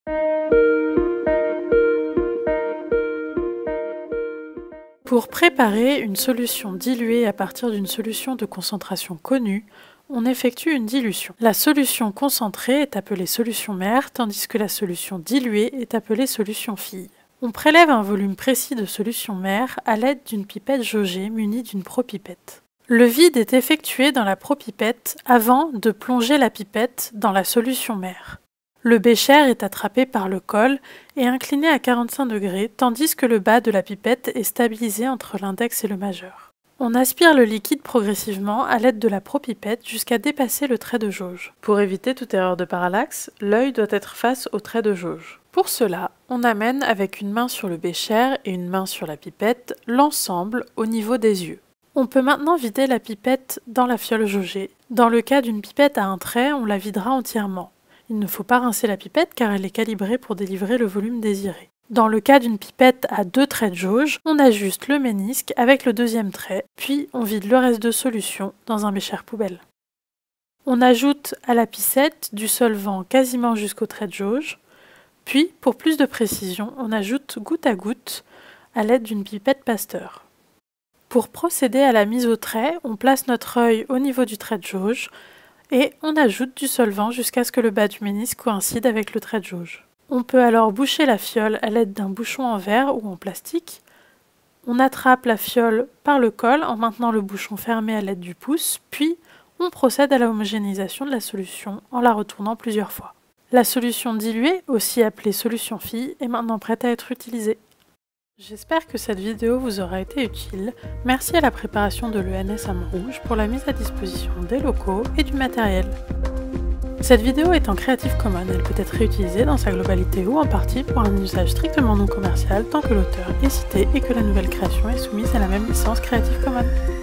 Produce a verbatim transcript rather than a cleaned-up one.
Pour préparer une solution diluée à partir d'une solution de concentration connue, on effectue une dilution. La solution concentrée est appelée solution mère, tandis que la solution diluée est appelée solution fille. On prélève un volume précis de solution mère à l'aide d'une pipette jaugée munie d'une propipette. Le vide est effectué dans la propipette avant de plonger la pipette dans la solution mère. Le bécher est attrapé par le col et incliné à quarante-cinq degrés, tandis que le bas de la pipette est stabilisé entre l'index et le majeur. On aspire le liquide progressivement à l'aide de la propipette jusqu'à dépasser le trait de jauge. Pour éviter toute erreur de parallaxe, l'œil doit être face au trait de jauge. Pour cela, on amène avec une main sur le bécher et une main sur la pipette l'ensemble au niveau des yeux. On peut maintenant vider la pipette dans la fiole jaugée. Dans le cas d'une pipette à un trait, on la videra entièrement. Il ne faut pas rincer la pipette car elle est calibrée pour délivrer le volume désiré. Dans le cas d'une pipette à deux traits de jauge, on ajuste le ménisque avec le deuxième trait, puis on vide le reste de solution dans un bécher poubelle. On ajoute à la piscette du solvant quasiment jusqu'au trait de jauge, puis pour plus de précision, on ajoute goutte à goutte à l'aide d'une pipette Pasteur. Pour procéder à la mise au trait, on place notre œil au niveau du trait de jauge, et on ajoute du solvant jusqu'à ce que le bas du ménisque coïncide avec le trait de jauge. On peut alors boucher la fiole à l'aide d'un bouchon en verre ou en plastique. On attrape la fiole par le col en maintenant le bouchon fermé à l'aide du pouce, puis on procède à la homogénéisation de la solution en la retournant plusieurs fois. La solution diluée, aussi appelée solution fille, est maintenant prête à être utilisée. J'espère que cette vidéo vous aura été utile. Merci à la préparation de l'E N S à Montrouge pour la mise à disposition des locaux et du matériel. Cette vidéo est en Creative Commons, elle peut être réutilisée dans sa globalité ou en partie pour un usage strictement non commercial tant que l'auteur est cité et que la nouvelle création est soumise à la même licence Creative Commons.